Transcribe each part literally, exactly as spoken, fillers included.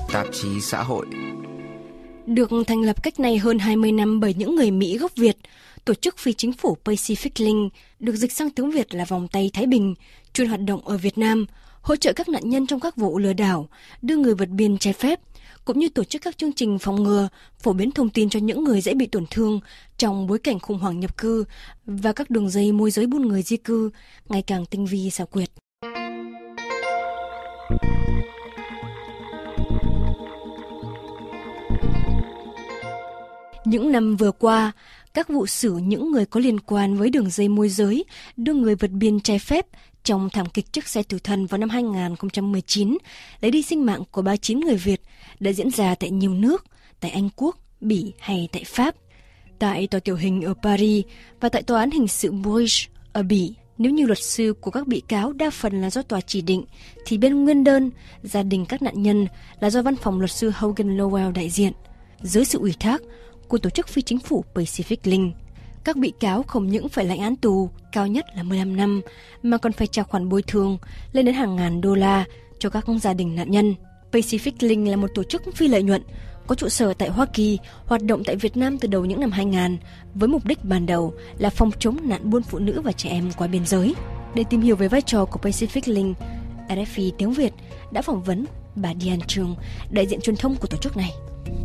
tạp chí xã hội. Được thành lập cách này hơn hai mươi năm bởi những người Mỹ gốc Việt, tổ chức phi chính phủ Pacific Link được dịch sang tiếng Việt là Vòng tay Thái Bình, chuyên hoạt động ở Việt Nam, hỗ trợ các nạn nhân trong các vụ lừa đảo, đưa người vượt biên trái phép, cũng như tổ chức các chương trình phòng ngừa, phổ biến thông tin cho những người dễ bị tổn thương trong bối cảnh khủng hoảng nhập cư và các đường dây môi giới buôn người di cư ngày càng tinh vi xảo quyệt. Những năm vừa qua, các vụ xử những người có liên quan với đường dây môi giới, đưa người vượt biên trái phép trong thảm kịch chiếc xe tử thần vào năm hai không một chín, lấy đi sinh mạng của ba mươi chín người Việt đã diễn ra tại nhiều nước, tại Anh Quốc, Bỉ hay tại Pháp. Tại tòa tiểu hình ở Paris và tại tòa án hình sự Bruges ở Bỉ, nếu như luật sư của các bị cáo đa phần là do tòa chỉ định, thì bên nguyên đơn, gia đình các nạn nhân là do văn phòng luật sư Hogan Lovells đại diện. Dưới sự ủy thác của tổ chức phi chính phủ Pacific Link, các bị cáo không những phải lãnh án tù cao nhất là mười lăm năm, mà còn phải trả khoản bồi thường lên đến hàng ngàn đô la cho các gia đình nạn nhân. Pacific Link là một tổ chức phi lợi nhuận, có trụ sở tại Hoa Kỳ, hoạt động tại Việt Nam từ đầu những năm hai nghìn, với mục đích ban đầu là phòng chống nạn buôn phụ nữ và trẻ em qua biên giới. Để tìm hiểu về vai trò của Pacific Link, rờ ép i tiếng Việt đã phỏng vấn bà Diane Trương, đại diện truyền thông của tổ chức này.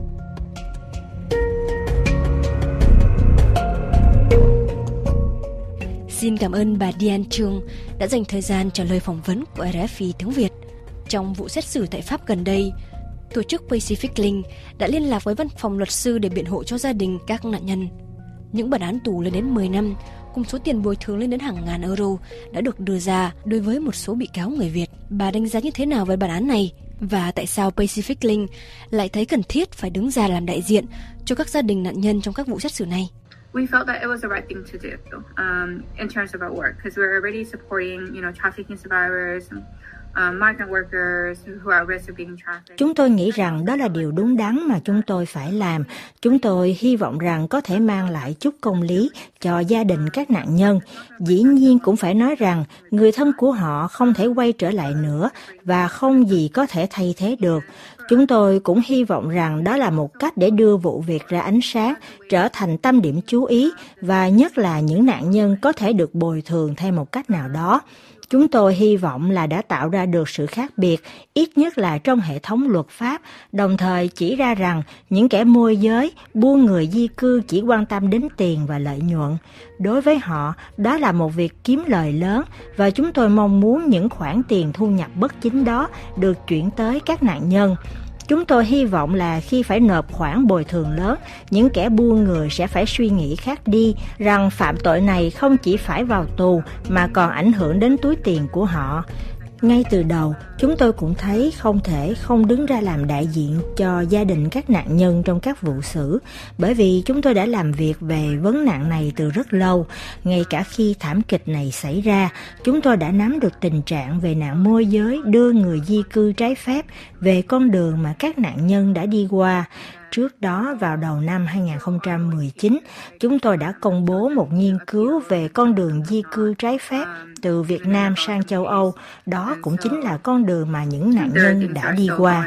Xin cảm ơn bà Diane Trương đã dành thời gian trả lời phỏng vấn của rờ ép i tiếng Việt. Trong vụ xét xử tại Pháp gần đây, tổ chức Pacific Link đã liên lạc với văn phòng luật sư để biện hộ cho gia đình các nạn nhân. Những bản án tù lên đến mười năm, cùng số tiền bồi thường lên đến hàng ngàn euro đã được đưa ra đối với một số bị cáo người Việt. Bà đánh giá như thế nào về bản án này? Và tại sao Pacific Link lại thấy cần thiết phải đứng ra làm đại diện cho các gia đình nạn nhân trong các vụ xét xử này? We felt that it was the right thing to do um, in terms of our work, because we're already supporting, you know, trafficking survivors, um, migrant workers who are at risk of being trafficked. Chúng tôi nghĩ rằng đó là điều đúng đắn mà chúng tôi phải làm. Chúng tôi hy vọng rằng có thể mang lại chút công lý cho gia đình các nạn nhân. Dĩ nhiên cũng phải nói rằng người thân của họ không thể quay trở lại nữa và không gì có thể thay thế được. Chúng tôi cũng hy vọng rằng đó là một cách để đưa vụ việc ra ánh sáng, trở thành tâm điểm chú ý và nhất là những nạn nhân có thể được bồi thường theo một cách nào đó. Chúng tôi hy vọng là đã tạo ra được sự khác biệt, ít nhất là trong hệ thống luật pháp, đồng thời chỉ ra rằng những kẻ môi giới, buôn người di cư chỉ quan tâm đến tiền và lợi nhuận. Đối với họ, đó là một việc kiếm lời lớn và chúng tôi mong muốn những khoản tiền thu nhập bất chính đó được chuyển tới các nạn nhân. Chúng tôi hy vọng là khi phải nộp khoản bồi thường lớn, những kẻ buôn người sẽ phải suy nghĩ khác đi, rằng phạm tội này không chỉ phải vào tù mà còn ảnh hưởng đến túi tiền của họ. Ngay từ đầu, chúng tôi cũng thấy không thể không đứng ra làm đại diện cho gia đình các nạn nhân trong các vụ xử, bởi vì chúng tôi đã làm việc về vấn nạn này từ rất lâu. Ngay cả khi thảm kịch này xảy ra, chúng tôi đã nắm được tình trạng về nạn môi giới đưa người di cư trái phép về con đường mà các nạn nhân đã đi qua. Trước đó, vào đầu năm hai không một chín, chúng tôi đã công bố một nghiên cứu về con đường di cư trái phép từ Việt Nam sang châu Âu. Đó cũng chính là con đường mà những nạn nhân đã đi qua.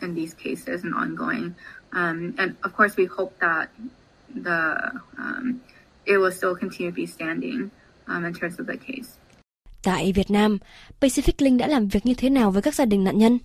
Tại Việt Nam, Pacific Link đã làm việc như thế nào với các gia đình nạn nhân?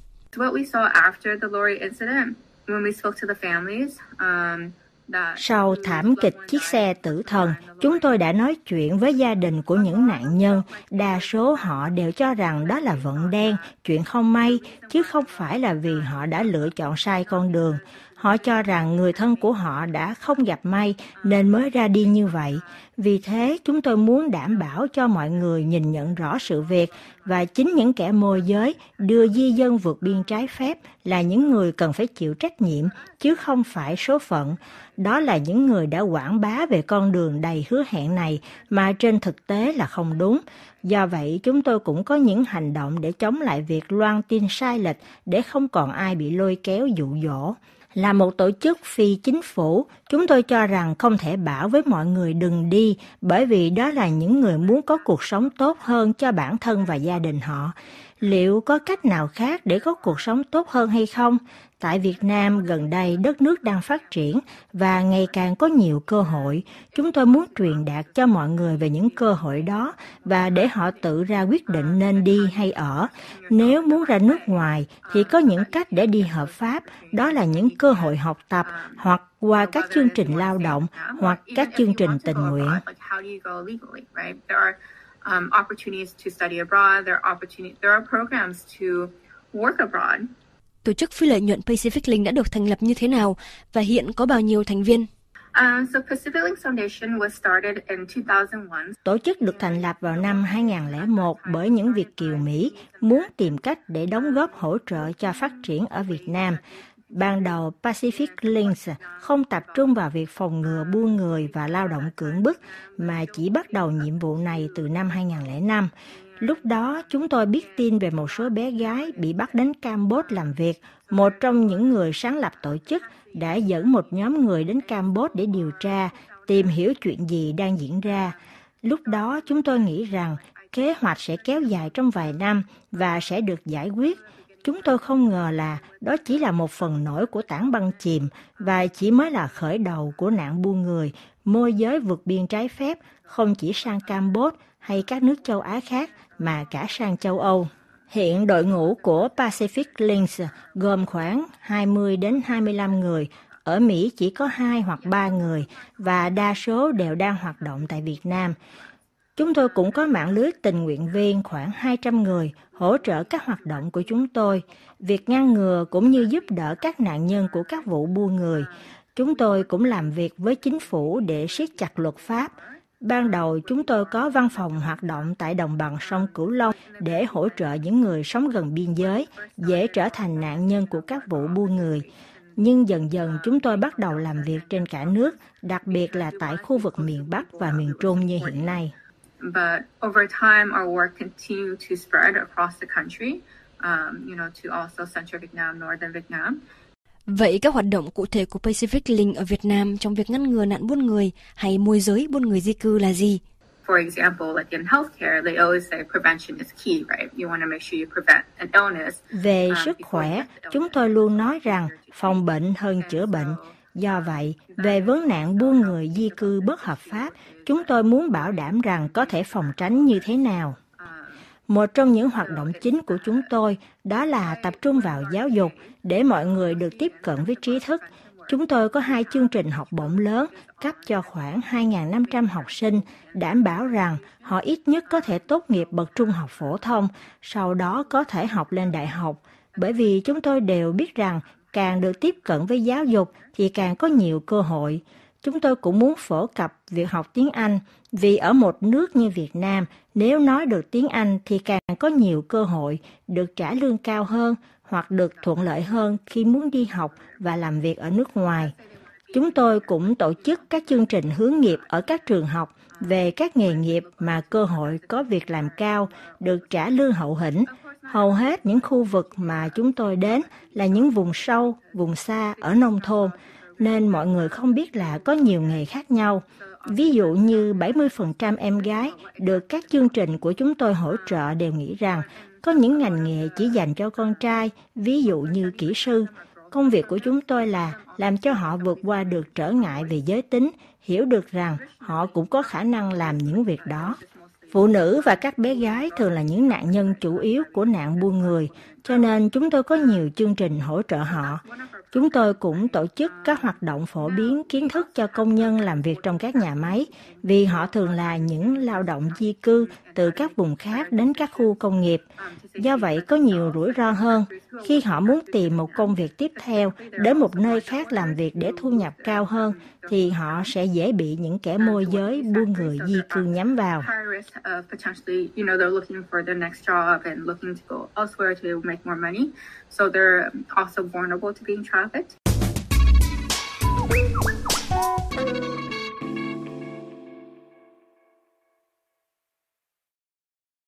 Sau thảm kịch chiếc xe tử thần, chúng tôi đã nói chuyện với gia đình của những nạn nhân. Đa số họ đều cho rằng đó là vận đen, chuyện không may, chứ không phải là vì họ đã lựa chọn sai con đường. Họ cho rằng người thân của họ đã không gặp may nên mới ra đi như vậy. Vì thế, chúng tôi muốn đảm bảo cho mọi người nhìn nhận rõ sự việc và chính những kẻ môi giới đưa di dân vượt biên trái phép là những người cần phải chịu trách nhiệm, chứ không phải số phận. Đó là những người đã quảng bá về con đường đầy hứa hẹn này mà trên thực tế là không đúng. Do vậy, chúng tôi cũng có những hành động để chống lại việc loan tin sai lệch để không còn ai bị lôi kéo dụ dỗ. Là một tổ chức phi chính phủ, chúng tôi cho rằng không thể bảo với mọi người đừng đi, bởi vì đó là những người muốn có cuộc sống tốt hơn cho bản thân và gia đình họ. Liệu có cách nào khác để có cuộc sống tốt hơn hay không? Tại Việt Nam, gần đây đất nước đang phát triển và ngày càng có nhiều cơ hội. Chúng tôi muốn truyền đạt cho mọi người về những cơ hội đó và để họ tự ra quyết định nên đi hay ở. Nếu muốn ra nước ngoài thì có những cách để đi hợp pháp, đó là những cơ hội học tập hoặc qua các chương trình lao động hoặc các chương trình tình nguyện. Um, opportunities to study abroad, there are opportunities, there are programs to work abroad. Tổ chức phi lợi nhuận Pacific Link đã được thành lập như thế nào và hiện có bao nhiêu thành viên? Uh, so Pacific Link Foundation was started in two thousand one. Tổ chức được thành lập vào năm hai nghìn lẻ một bởi những Việt kiều Mỹ muốn tìm cách để đóng góp hỗ trợ cho phát triển ở Việt Nam. Ban đầu Pacific Links không tập trung vào việc phòng ngừa buôn người và lao động cưỡng bức, mà chỉ bắt đầu nhiệm vụ này từ năm hai nghìn lẻ năm. Lúc đó, chúng tôi biết tin về một số bé gái bị bắt đến Campuchia làm việc. Một trong những người sáng lập tổ chức đã dẫn một nhóm người đến Campuchia để điều tra, tìm hiểu chuyện gì đang diễn ra. Lúc đó, chúng tôi nghĩ rằng kế hoạch sẽ kéo dài trong vài năm và sẽ được giải quyết. Chúng tôi không ngờ là đó chỉ là một phần nổi của tảng băng chìm và chỉ mới là khởi đầu của nạn buôn người, môi giới vượt biên trái phép, không chỉ sang Campuchia hay các nước châu Á khác mà cả sang châu Âu. Hiện đội ngũ của Pacific Links gồm khoảng hai mươi đến hai mươi lăm người, ở Mỹ chỉ có hai hoặc ba người và đa số đều đang hoạt động tại Việt Nam. Chúng tôi cũng có mạng lưới tình nguyện viên khoảng hai trăm người hỗ trợ các hoạt động của chúng tôi, việc ngăn ngừa cũng như giúp đỡ các nạn nhân của các vụ buôn người. Chúng tôi cũng làm việc với chính phủ để siết chặt luật pháp. Ban đầu chúng tôi có văn phòng hoạt động tại đồng bằng sông Cửu Long để hỗ trợ những người sống gần biên giới, dễ trở thành nạn nhân của các vụ buôn người. Nhưng dần dần chúng tôi bắt đầu làm việc trên cả nước, đặc biệt là tại khu vực miền Bắc và miền Trung như hiện nay. But over time, our work continued to spread across the country, um, you know, to also Central Vietnam, Northern Vietnam. Vậy các hoạt động cụ thể của Pacific Link ở Việt Nam trong việc ngăn ngừa nạn buôn người hay môi giới buôn người di cư là gì? For example, like in healthcare, they always say prevention is key, right? You want to make sure you prevent an illness. Về sức khỏe, chúng tôi luôn nói rằng phòng bệnh hơn chữa bệnh. Do vậy, về vấn nạn buôn người di cư bất hợp pháp, chúng tôi muốn bảo đảm rằng có thể phòng tránh như thế nào. Một trong những hoạt động chính của chúng tôi đó là tập trung vào giáo dục để mọi người được tiếp cận với trí thức. Chúng tôi có hai chương trình học bổng lớn cấp cho khoảng hai nghìn năm trăm học sinh, đảm bảo rằng họ ít nhất có thể tốt nghiệp bậc trung học phổ thông, sau đó có thể học lên đại học. Bởi vì chúng tôi đều biết rằng càng được tiếp cận với giáo dục thì càng có nhiều cơ hội. Chúng tôi cũng muốn phổ cập việc học tiếng Anh, vì ở một nước như Việt Nam, nếu nói được tiếng Anh thì càng có nhiều cơ hội được trả lương cao hơn hoặc được thuận lợi hơn khi muốn đi học và làm việc ở nước ngoài. Chúng tôi cũng tổ chức các chương trình hướng nghiệp ở các trường học về các nghề nghiệp mà cơ hội có việc làm cao, được trả lương hậu hĩnh. Hầu hết những khu vực mà chúng tôi đến là những vùng sâu, vùng xa ở nông thôn, nên mọi người không biết là có nhiều nghề khác nhau. Ví dụ như bảy mươi phần trăm em gái được các chương trình của chúng tôi hỗ trợ đều nghĩ rằng có những ngành nghề chỉ dành cho con trai, ví dụ như kỹ sư. Công việc của chúng tôi là làm cho họ vượt qua được trở ngại về giới tính, hiểu được rằng họ cũng có khả năng làm những việc đó. Phụ nữ và các bé gái thường là những nạn nhân chủ yếu của nạn buôn người, cho nên chúng tôi có nhiều chương trình hỗ trợ họ. Chúng tôi cũng tổ chức các hoạt động phổ biến kiến thức cho công nhân làm việc trong các nhà máy, vì họ thường là những lao động di cư từ các vùng khác đến các khu công nghiệp. Do vậy có nhiều rủi ro hơn khi họ muốn tìm một công việc tiếp theo đến một nơi khác làm việc để thu nhập cao hơn, thì họ sẽ dễ bị những kẻ môi giới buôn người di cư nhắm vào. So they're also vulnerable to being trafficked.